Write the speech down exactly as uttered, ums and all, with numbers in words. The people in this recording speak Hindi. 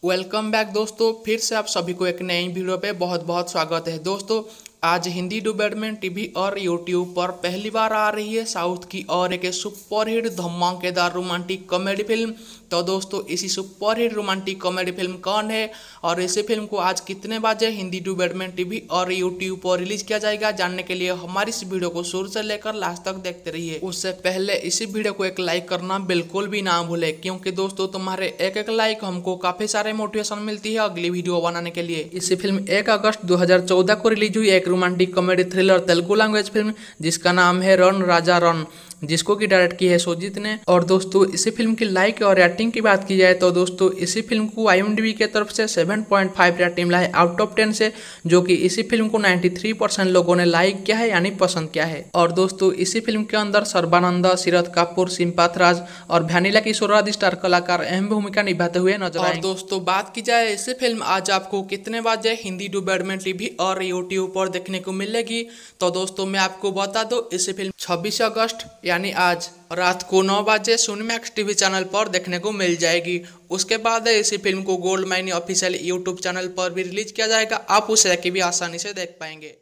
वेलकम बैक दोस्तों, फिर से आप सभी को एक नई वीडियो पे बहुत बहुत स्वागत है। दोस्तों आज हिंदी डुबेडमेंट टीवी और यूट्यूब पर पहली बार आ रही है साउथ की और एक सुपरहिट धमाकेदार रोमांटिक कॉमेडी फिल्म। तो दोस्तों इसी सुपरहिट रोमांटिक कॉमेडी फिल्म कौन है और इसी फिल्म को आज कितने बजे हिंदी डुबेडमेंट टीवी और यूट्यूब पर रिलीज किया जाएगा, जानने के लिए हमारी इस वीडियो को शुरू से लेकर लास्ट तक देखते रहिए। उससे पहले इसी वीडियो को एक लाइक करना बिल्कुल भी ना भूले, क्योंकि दोस्तों तुम्हारे एक एक लाइक हमको काफी सारे मोटिवेशन मिलती है अगली वीडियो बनाने के लिए। इसी फिल्म एक अगस्त दो हजार चौदह को रिलीज हुई एक romantic comedy thriller Telugu language film जिसका नाम है रन राजा रन, जिसको की डायरेक्ट की है सुजीत ने। और दोस्तों इसी फिल्म की लाइक और रेटिंग की बात की जाए तो दोस्तों इसी फिल्म को आईएमडीबी के तरफ से सात पॉइंट पाँच रेटिंग मिला है आउट ऑफ टेन से, जो कि इसी फिल्म को तिरानवे परसेंट लोगों ने लाइक किया है यानी पसंद किया है। और दोस्तों इसी फिल्म के अंदर सर्बानंद, सीरत कपूर, सिम्पाथ राज और वैनिला किशोर आदि स्टार कलाकार अहम भूमिका निभाते हुए नजर आए। और दोस्तों बात की जाए इसी फिल्म आज आपको कितने बजे हिंदी डुबेडमेंट टीवी और यूट्यूब पर देखने को मिलेगी, तो दोस्तों मैं आपको बता दूं इसी फिल्म छब्बीस अगस्त यानी आज रात को नौ बजे सोनीमैक्स टीवी चैनल पर देखने को मिल जाएगी। उसके बाद इसी फिल्म को Goldmines official YouTube channel पर भी रिलीज किया जाएगा, आप उसे भी आसानी से देख पाएंगे।